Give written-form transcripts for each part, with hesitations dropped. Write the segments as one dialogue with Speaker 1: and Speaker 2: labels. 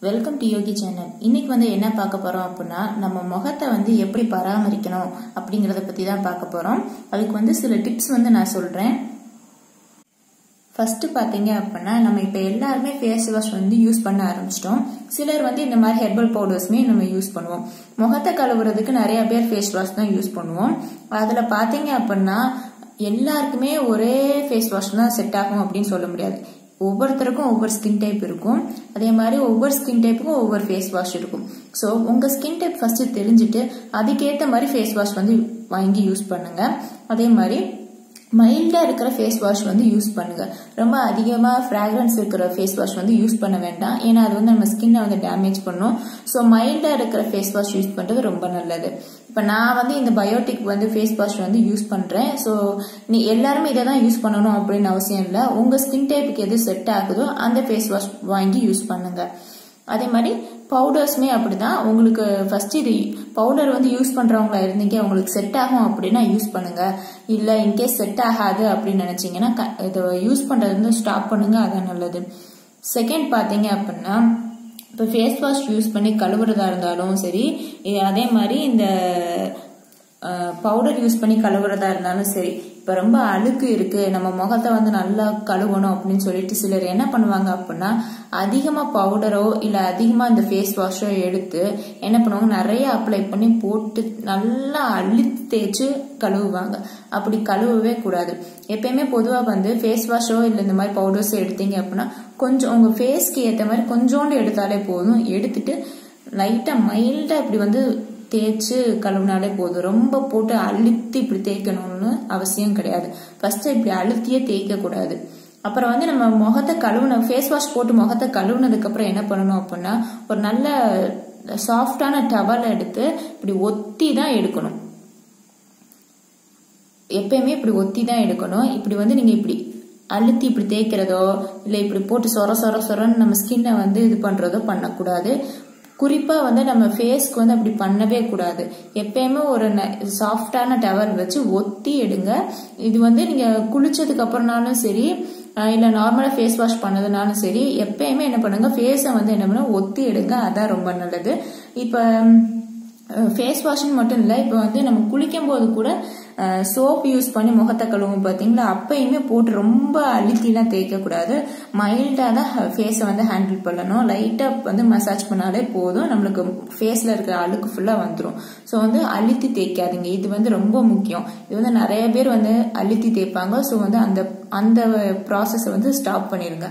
Speaker 1: Welcome to Yogi channel. இன்னைக்கு வந்து என்ன பார்க்க போறோம் அப்படின்னா, நம்ம முகத்தை வந்து எப்படி பராமரிக்கணும் அப்படிங்கறத பத்தி தான் பார்க்க போறோம். அதுக்கு வந்து சில டிப்ஸ் வந்து நான் சொல்றேன். ஃபர்ஸ்ட் பாத்தீங்க அப்படின்னா, நம்ம இப்ப எல்லாருமே ஃபேஸ் வாஷ் வந்து யூஸ் பண்ண ஆரம்பிச்சிட்டோம். சிலர் வந்து இந்த மாதிரி ஹெர்பல் பவுடர்ஸ்மே நம்ம யூஸ் பண்ணுவோம். முகத்தை கழுவுறதுக்கு நிறைய பேர் ஃபேஸ் வாஷ் தான் யூஸ் பண்ணுவோம். அதுல பாத்தீங்க அப்படின்னா எல்லாருக்குமே ஒரே ஃபேஸ் வாஷ் தான் செட் ஆகும் அப்படின்னு சொல்ல முடியாது. ஒவ்வொருத்தருக்கும் ஒவ்வொரு ஸ்கின் டைப் இருக்கும். அதே மாதிரி ஒவ்வொரு ஸ்கின் டைப்புக்கும் ஒவ்வொரு ஃபேஸ் வாஷ் இருக்கும். ஸோ உங்க ஸ்கின் டைப் ஃபர்ஸ்ட் தெரிஞ்சுட்டு அதுக்கேற்ற மாதிரி ஃபேஸ் வாஷ் வந்து வாங்கி யூஸ் பண்ணுங்க. அதே மாதிரி மைல்டா இருக்கிற ஃபேஸ் வாஷ் வந்து யூஸ் பண்ணுங்க. ரொம்ப அதிகமா ஃப்ராக்ரன்ஸ் இருக்கிற ஃபேஸ் வாஷ் வந்து யூஸ் பண்ண வேண்டாம். ஏன்னா அது வந்து நம்ம ஸ்கின்னை வந்து டேமேஜ் பண்ணும். ஸோ மைல்டா இருக்கிற ஃபேஸ் வாஷ் யூஸ் பண்றது ரொம்ப நல்லது. இப்ப நான் வந்து இந்த பயோட்டிக் வந்து ஃபேஸ் வாஷ் வந்து யூஸ் பண்றேன். ஸோ நீ எல்லாருமே இதை தான் யூஸ் பண்ணணும் அப்படின்னு அவசியம் இல்லை. உங்க ஸ்கின் டைப்புக்கு எது செட் ஆகுதோ அந்த ஃபேஸ் வாஷ் வாங்கி யூஸ் பண்ணுங்க. அதே மாதிரி பவுடர்ஸ்மே அப்படிதான். உங்களுக்கு ஃபர்ஸ்ட் இது பவுடர் வந்து யூஸ் பண்றவங்களா இருந்தீங்க, உங்களுக்கு செட் ஆகும் அப்படின்னா யூஸ் பண்ணுங்க. இல்ல இன்கேஸ் செட் ஆகாது அப்படின்னு நினைச்சீங்கன்னா இதை யூஸ் பண்றது வந்து ஸ்டாப் பண்ணுங்க. அதான் நல்லது. செகண்ட் பாத்தீங்க அப்படின்னா, இப்போ ஃபேஸ் வாஷ் யூஸ் பண்ணி கழுவுறதா இருந்தாலும் சரி, அதே மாதிரி இந்த பவுடர் யூஸ் பண்ணி கழுவுறதா இருந்தாலும் சரி, இப்ப ரொம்ப அழுக்கு இருக்கு, நம்ம முகத்தை வந்து நல்லா கழுவணும் அப்படின்னு சொல்லிட்டு சிலர் என்ன பண்ணுவாங்க அப்படின்னா, அதிகமா பவுடரோ இல்ல அதிகமா இந்த ஃபேஸ் வாஷோ எடுத்து என்ன பண்ணுவாங்க, நிறைய அப்ளை பண்ணி போட்டு நல்லா அழுத்தி தேய்ச்சு கழுவுவாங்க. அப்படி கழுவவே கூடாது. எப்பயுமே பொதுவா வந்து ஃபேஸ் வாஷோ இல்ல இந்த மாதிரி பவுடர்ஸோ எடுத்தீங்க அப்படின்னா கொஞ்சம் உங்க ஃபேஸ்க்கு ஏற்ற மாதிரி கொஞ்சோண்டு எடுத்தாலே போதும். எடுத்துட்டு லைட்டா மைல்டா இப்படி வந்து தேய்ச்சு கழுவினாலே போதும். ரொம்ப போட்டு அழுத்தி இப்படி தேய்க்கணும்னு அவசியம் கிடையாது. ஃபர்ஸ்ட் இப்படி அழுத்தியே தேய்க்க கூடாது. அப்புறம் வந்து நம்ம முகத்தை கழுவுன ஃபேஸ் வாஷ் போட்டு முகத்தை கழுவுனதுக்கு அப்புறம் என்ன பண்ணணும் அப்படின்னா, ஒரு நல்ல சாஃப்டான டவல் எடுத்து இப்படி ஒத்தி தான் எடுக்கணும். எப்பயுமே இப்படி ஒத்தி தான் எடுக்கணும். இப்படி வந்து நீங்க இப்படி அழுத்தி இப்படி தேய்க்கிறதோ இல்ல இப்படி போட்டு சொரன்னு நம்ம ஸ்கின்னை வந்து இது பண்றதோ பண்ணக்கூடாது. குறிப்பா வந்து நம்ம ஃபேஸ்க்கு வந்து அப்படி பண்ணவே கூடாது. எப்பயுமே ஒரு சாஃப்டான டவல் வச்சு ஒத்தி எடுங்க. இது வந்து நீங்க குளிச்சதுக்கு அப்புறம்னாலும் சரி இல்ல நார்மலா ஃபேஸ் வாஷ் பண்ணதுனாலும் சரி, எப்பயுமே என்ன பண்ணுங்க, ஃபேஸை வந்து என்ன பண்ண ஒத்தி எடுங்க. அதான் ரொம்ப நல்லது. இப்ப ஃபேஸ் வாஷ்ன்னு மட்டும் இல்ல, இப்ப வந்து நம்ம குளிக்கும் போது கூட சோப் யூஸ் பண்ணி முகத்தை கழுவும் பாத்தீங்களா, அப்பயுமே போட்டு ரொம்ப அழுத்திலாம் தேய்க்க கூடாது. மைல்டா தான் ஃபேஸை வந்து ஹேண்டில் பண்ணணும். லைட்டா வந்து மசாஜ் பண்ணாலே போதும், நம்மளுக்கு ஃபேஸ்ல இருக்கிற அழுக்கு ஃபுல்லா வந்துடும். ஸோ வந்து அழுத்தி தேய்க்காதீங்க. இது வந்து ரொம்ப முக்கியம். இது வந்து நிறைய பேர் வந்து அழுத்தி தேய்ப்பாங்க. ஸோ வந்து அந்த ப்ராசஸை வந்து ஸ்டாப் பண்ணிருங்க.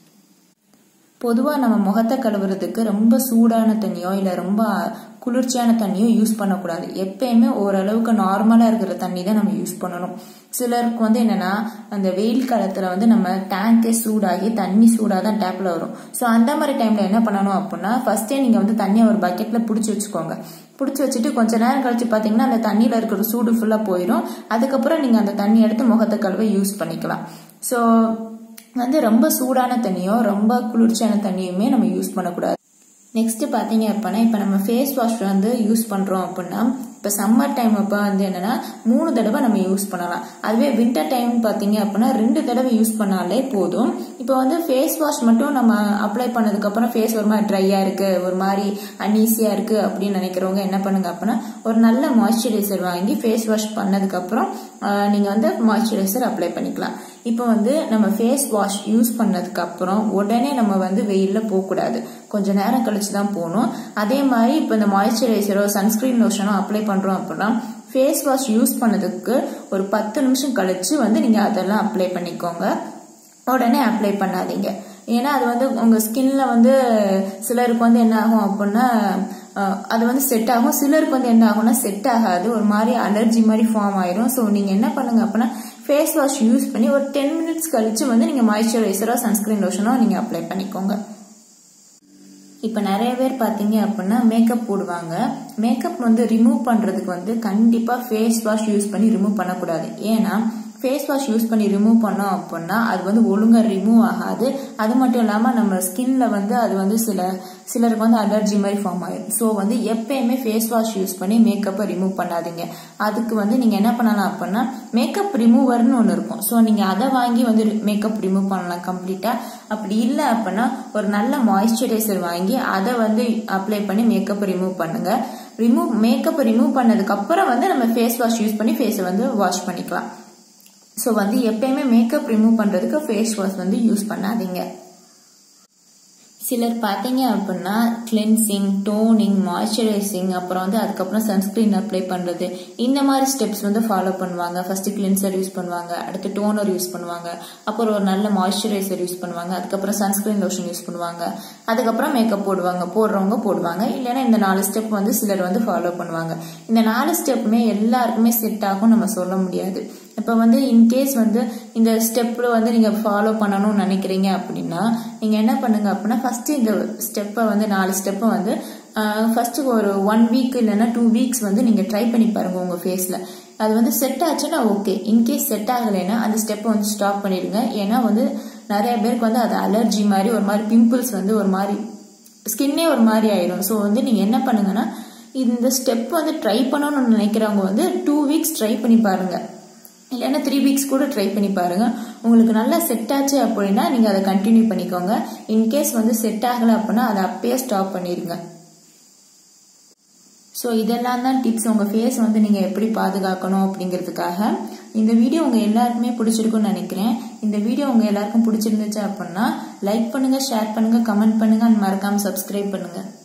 Speaker 1: பொதுவா நம்ம முகத்தை கழுவுறதுக்கு ரொம்ப சூடான தண்ணியோ இல்ல ரொம்ப குளிர்ச்சியான தண்ணியோ யூஸ் பண்ணக்கூடாது. எப்பயுமே ஓரளவுக்கு நார்மலா இருக்கிற தண்ணி தான் நம்ம யூஸ் பண்ணணும். சிலருக்கு வந்து என்னன்னா, அந்த வெயில் காலத்துல வந்து நம்ம டேங்கே சூடாகி தண்ணி சூடாதான் டேப்ல வரும். ஸோ அந்த மாதிரி டைம்ல என்ன பண்ணணும் அப்படின்னா, ஃபர்ஸ்டே நீங்க வந்து தண்ணியை ஒரு பக்கெட்ல புடிச்சு வச்சுக்கோங்க. புடிச்சு வச்சுட்டு கொஞ்ச நேரம் கழிச்சு பாத்தீங்கன்னா அந்த தண்ணியில இருக்கிற சூடு ஃபுல்லா போயிடும். அதுக்கப்புறம் நீங்க அந்த தண்ணி எடுத்து முகத்தை கழுவ யூஸ் பண்ணிக்கலாம். ஸோ வந்து ரொம்ப சூடான தண்ணியோ ரொம்ப குளிர்ச்சியான தண்ணியுமே நம்ம யூஸ் பண்ணக்கூடாது. நெக்ஸ்ட் பாத்தீங்க அப்படின்னா, இப்ப நம்ம ஃபேஸ் வாஷ் வந்து யூஸ் பண்றோம் அப்படின்னா, இப்ப சம்மர் டைம் அப்ப வந்து என்னன்னா 3 தடவை நம்ம யூஸ் பண்ணலாம். அதுவே வின்டர் டைம் பாத்தீங்க அப்படின்னா 2 தடவை யூஸ் பண்ணாலே போதும். இப்ப வந்து ஃபேஸ் வாஷ் மட்டும் நம்ம அப்ளை பண்ணதுக்கு அப்புறம் ஃபேஸ் ஒரு மாதிரி ட்ரையா இருக்கு, ஒரு மாதிரி அன்ஈஸியா இருக்கு அப்படின்னு நினைக்கிறவங்க என்ன பண்ணுங்க அப்படின்னா, ஒரு நல்ல மாய்ஸ்சரைசர் வாங்கி ஃபேஸ் வாஷ் பண்ணதுக்கு அப்புறம் நீங்க வந்து மாய்ஸ்சரைசர் அப்ளை பண்ணிக்கலாம். இப்போ வந்து நம்ம ஃபேஸ் வாஷ் யூஸ் பண்ணதுக்கு அப்புறம் உடனே நம்ம வந்து வெயில்ல போக கூடாது. கொஞ்ச நேரம் கழிச்சு தான் போகணும். அதே மாதிரி இப்போ இந்த மாய்ஸ்சரைசரோ சன்ஸ்கிரீன் லோஷனோ அப்ளை பண்றோம் அப்படின்னா ஃபேஸ் வாஷ் யூஸ் பண்ணதுக்கு ஒரு 10 நிமிஷம் கழிச்சு வந்து நீங்க அதெல்லாம் அப்ளை பண்ணிக்கோங்க. உடனே அப்ளை பண்ணாதீங்க. ஏன்னா அது வந்து உங்க ஸ்கின்ல வந்து சிலருக்கு வந்து என்ன ஆகும் அப்படின்னா அது வந்து செட் ஆகும், சிலருக்கு வந்து என்ன ஆகும்னா செட் ஆகாது, ஒரு மாதிரி அலர்ஜி மாதிரி ஃபார்ம் ஆயிரும். ஸோ நீங்க என்ன பண்ணுங்க அப்படின்னா, ஃபேஸ் வாஷ் யூஸ் பண்ணி ஒரு 10 மினிட்ஸ் கழிச்சு வந்து நீங்க மாய்ஸ்சரைசரோ சன்ஸ்கிரீன் லோஷனோ நீங்க அப்ளை பண்ணிக்கோங்க. இப்ப நிறைய பேர் பாத்தீங்க அப்படின்னா மேக்கப் போடுவாங்க. மேக்கப் வந்து ரிமூவ் பண்றதுக்கு வந்து கண்டிப்பா ஃபேஸ் வாஷ் யூஸ் பண்ணி ரிமூவ் பண்ணக்கூடாது. ஏன்னா ஃபேஸ் வாஷ் யூஸ் பண்ணி ரிமூவ் பண்ணோம் அப்படின்னா அது வந்து ஒழுங்கா ரிமூவ் ஆகாது. அது மட்டும் இல்லாம நம்ம ஸ்கின்ல வந்து அது வந்து சிலருக்கு வந்து அலர்ஜி மாதிரி ஃபார்ம் ஆயிடும். ஸோ வந்து எப்பயுமே ஃபேஸ் வாஷ் யூஸ் பண்ணி மேக்கப்பை ரிமூவ் பண்ணாதீங்க. அதுக்கு வந்து நீங்க என்ன பண்ணலாம் அப்படின்னா மேக்கப் ரிமூவர்னு ஒன்று இருக்கும். ஸோ நீங்க அதை வாங்கி வந்து மேக்கப் ரிமூவ் பண்ணலாம் கம்ப்ளீட்டா. அப்படி இல்லை அப்படின்னா ஒரு நல்ல மாய்ஸ்சரைசர் வாங்கி அதை வந்து அப்ளை பண்ணி மேக்கப் ரிமூவ் பண்ணுங்க. மேக்கப் ரிமூவ் பண்ணதுக்கு அப்புறம் வந்து நம்ம ஃபேஸ் வாஷ் யூஸ் பண்ணி ஃபேஸை வந்து வாஷ் பண்ணிக்கலாம். ஸோ வந்து எப்பயுமே மேக்கப் ரிமூவ் பண்றதுக்கு ஃபேஸ் வாஷ் வந்து யூஸ் பண்ணாதீங்க. சிலர் பார்த்தீங்க அப்படின்னா கிளென்சிங், டோனிங், மாய்ஸ்சரைசிங், அப்புறம் வந்து அதுக்கப்புறம் சன்ஸ்கிரீன் அப்ளை பண்றது, இந்த மாதிரி ஸ்டெப்ஸ் வந்து ஃபாலோ பண்ணுவாங்க. ஃபர்ஸ்ட் கிளென்சர் யூஸ் பண்ணுவாங்க, அடுத்து டோனர் யூஸ் பண்ணுவாங்க, அப்புறம் ஒரு நல்ல மாய்ஸ்சரைசர் யூஸ் பண்ணுவாங்க, அதுக்கப்புறம் சன்ஸ்கிரீன் லோஷன் யூஸ் பண்ணுவாங்க, அதுக்கப்புறம் மேக்கப் போடுறவங்க போடுவாங்க. இல்லைன்னா இந்த 4 ஸ்டெப் வந்து சிலர் வந்து ஃபாலோ பண்ணுவாங்க. இந்த 4 ஸ்டெப்புமே எல்லாருக்குமே செட் ஆகும் நம்ம சொல்ல முடியாது. இப்ப வந்து இன்கேஸ் வந்து இந்த ஸ்டெப்ல வந்து நீங்க ஃபாலோ பண்ணணும்னு நினைக்கிறீங்க அப்படின்னா நீங்க என்ன பண்ணுங்க அப்படின்னா ஃபர்ஸ்ட் இந்த ஸ்டெப்பை வந்து 4 ஸ்டெப்பை வந்து ஃபர்ஸ்ட் ஒரு 1 வீக் இல்லைன்னா 2 வீக்ஸ் வந்து நீங்க ட்ரை பண்ணி பாருங்க உங்க ஃபேஸ்ல. அது வந்து செட் ஆச்சுன்னா ஓகே. இன்கேஸ் செட் ஆகலைன்னா அந்த ஸ்டெப்பை வந்து ஸ்டாப் பண்ணிடுங்க. ஏன்னா வந்து நிறைய பேருக்கு வந்து அது அலர்ஜி மாதிரி ஒரு மாதிரி பிம்பிள்ஸ் வந்து ஒரு மாதிரி ஸ்கின்னே ஒரு மாதிரி ஆயிடும். ஸோ வந்து நீங்க என்ன பண்ணுங்கன்னா இந்த ஸ்டெப் வந்து ட்ரை பண்ணணும்னு நினைக்கிறவங்க வந்து 2 வீக்ஸ் ட்ரை பண்ணி பாருங்க, இல்லைன்னா 3 வீக்ஸ் கூட ட்ரை பண்ணி பாருங்க. உங்களுக்கு நல்லா செட் ஆச்சு அப்படின்னா நீங்க அதை கண்டினியூ பண்ணிக்கோங்க. இன்கேஸ் வந்து செட் ஆகல அப்படின்னா அதை அப்பயே ஸ்டாப் பண்ணிடுங்க. ஸோ இதெல்லாம் தான் டிப்ஸ் உங்க ஃபேஸ் வந்து நீங்க எப்படி பாதுகாக்கணும் அப்படிங்கிறதுக்காக. இந்த வீடியோ உங்க எல்லாருக்குமே பிடிச்சிருக்கும்னு நினைக்கிறேன். இந்த வீடியோ உங்க எல்லாருக்கும் பிடிச்சிருந்துச்சு அப்படின்னா லைக் பண்ணுங்க, ஷேர் பண்ணுங்க, கமெண்ட் பண்ணுங்க, அண்ட் மறக்காம சப்ஸ்கிரைப் பண்ணுங்க.